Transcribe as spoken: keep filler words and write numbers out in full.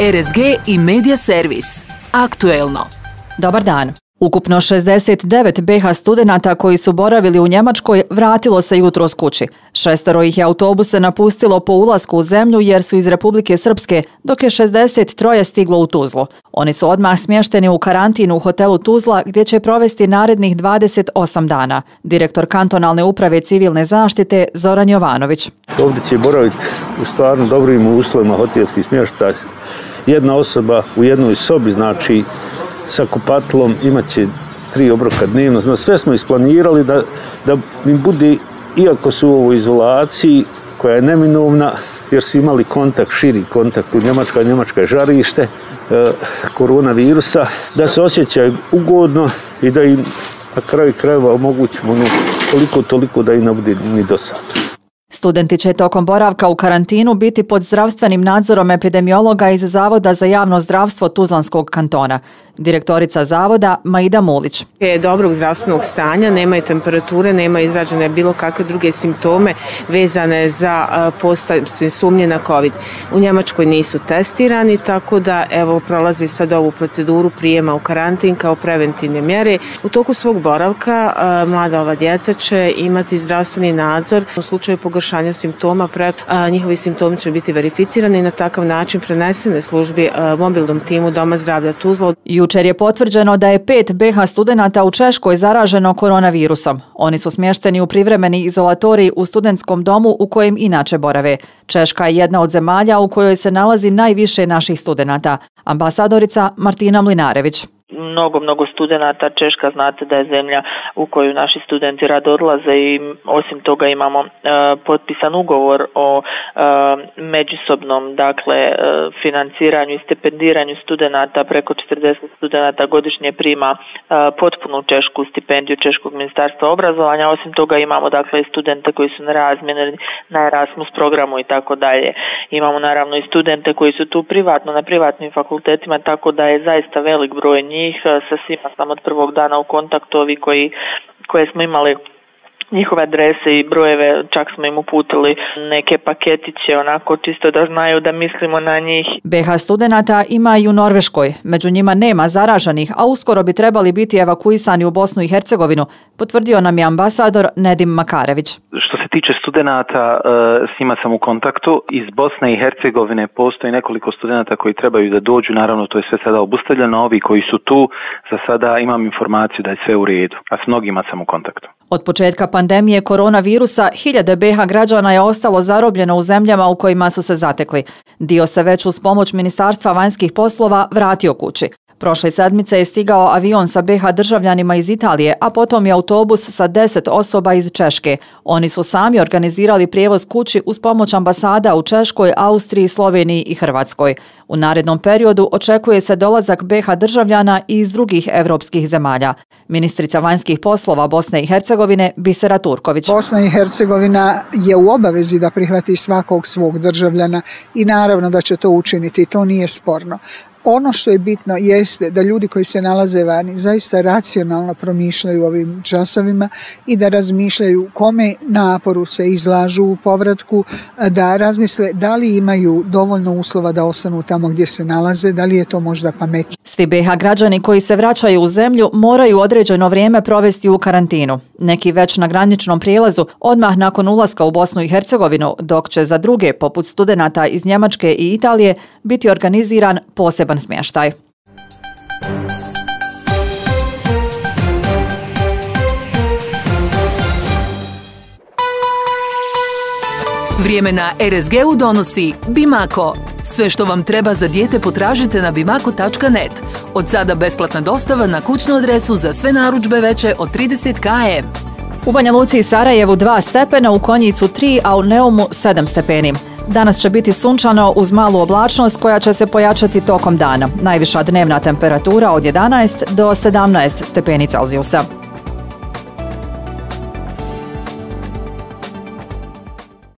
R S G i Medija servis. Aktuelno. Dobar dan. Ukupno šezdeset devet be ha studenata koji su boravili u Njemačkoj vratilo se jutros kući. Šestoro ih je autobuse napustilo po ulasku u zemlju jer su iz Republike Srpske, dok je šezdeset troje stiglo u Tuzlu. Oni su odmah smješteni u karantinu u hotelu Tuzla gdje će provesti narednih dvadeset osam dana. Direktor kantonalne uprave civilne zaštite Zoran Jovanović. Ovdje će boraviti u stvarno dobrim uslovima hotelski smještaj. Jedna osoba u jednoj sobi, znači sa kupatlom, imat će tri obroka dnevno. Znači, sve smo isplanirali da, da im bude, iako su u ovoj izolaciji koja je neminovna, jer su imali kontakt, širi kontakt u Njemačkoj, Njemačka je žarište e, koronavirusa, da se osjećaju ugodno i da im na kraju krajeva omogućimo ono, toliko, toliko da im ne bude ni dosadno. Studenti će tokom boravka u karantinu biti pod zdravstvenim nadzorom epidemiologa iz Zavoda za javno zdravstvo Tuzlanskog kantona. Direktorica zavoda Maida Mulić. Je dobrog zdravstvenog stanja, nemaju temperature, nemaju izražene bilo kakve druge simptome vezane za postojanje sumnje na COVID. U Njemačkoj nisu testirani, tako da evo prolazi sad ovu proceduru prijema u karantin kao preventivne mjere. U toku svog boravka mlada ova djeca će imati zdravstveni nadzor. U slučaju pogoršanja simptoma, njihovi simptomi će biti verificirani i na takav način prenesene službi mobilnom timu Doma zdravlja Tuzla. Jučer je potvrđeno da je pet be ha studenata u Češkoj zaraženo koronavirusom. Oni su smješteni u privremeni izolatorij u studentskom domu u kojem inače borave. Češka je jedna od zemalja u kojoj se nalazi najviše naših studenata. Ambasadorica Martina Mlinarević. Mnogo, mnogo studenata. Češka, znate da je zemlja u koju naši studenti rado odlaze i osim toga imamo e, potpisan ugovor o e, međusobnom dakle, e, financiranju i stipendiranju studenata. Preko četrdeset studenata godišnje prima e, potpunu češku stipendiju Češkog ministarstva obrazovanja. Osim toga imamo dakle i studente koji su na razmjeni, na Erasmus programu i tako dalje. Imamo naravno i studente koji su tu privatno, na privatnim fakultetima, tako da je zaista velik broj njih. Sa svima sam od prvog dana u kontaktu, ovi koji, koje smo imali njihove adrese i brojeve, čak smo im uputili neke paketiće, onako čisto da znaju da mislimo na njih. be ha studenata ima i u Norveškoj, među njima nema zaraženih, a uskoro bi trebali biti evakuisani u Bosnu i Hercegovinu, potvrdio nam je ambasador Nedim Makarević. Što se tiče studenata, s njima sam u kontaktu. Iz Bosne i Hercegovine postoji nekoliko studenata koji trebaju da dođu, naravno to je sve sada obustavljeno, ovi koji su tu, za sada imam informaciju da je sve u redu, a s mnogima sam u kontaktu. Od početka pandemije koronavirusa, hiljade be ha građana je ostalo zarobljeno u zemljama u kojima su se zatekli. Dio se već uz pomoć Ministarstva vanjskih poslova vratio kući. Prošle sedmice je stigao avion sa be ha državljanima iz Italije, a potom je autobus sa deset osoba iz Češke. Oni su sami organizirali prijevoz kući uz pomoć ambasada u Češkoj, Austriji, Sloveniji i Hrvatskoj. U narednom periodu očekuje se dolazak be ha državljana i iz drugih evropskih zemalja. Ministrica vanjskih poslova Bosne i Hercegovine Bisera Turković. Bosna i Hercegovina je u obavezi da prihvati svakog svog državljana i naravno da će to učiniti, to nije sporno. Ono što je bitno jeste da ljudi koji se nalaze vani zaista racionalno promišljaju ovim časovima i da razmišljaju kome naporu se izlažu u povratku, da razmisle da li imaju dovoljno uslova da ostanu tamo gdje se nalaze, da li je to možda pametno. Svi be ha građani koji se vraćaju u zemlju moraju određeno vrijeme provesti u karantinu. Neki već na graničnom prijelazu odmah nakon ulaska u Bosnu i Hercegovinu, dok će za druge, poput studenata iz Njemačke i Italije, biti organiziran poseban smještaj. Vrijeme na er es ge u donosi Bimako. Sve što vam treba za dijete potražite na bimako tačka net. Od sada besplatna dostava na kućnu adresu za sve narudžbe veće od trideset kilometara. U Banja Luci i Sarajevu dva stepena, u Konjicu tri, a u Neumu sedam stepeni. Danas će biti sunčano uz malu oblačnost koja će se pojačati tokom dana. Najviša dnevna temperatura od jedanaest do sedamnaest stepeni Celzijusa.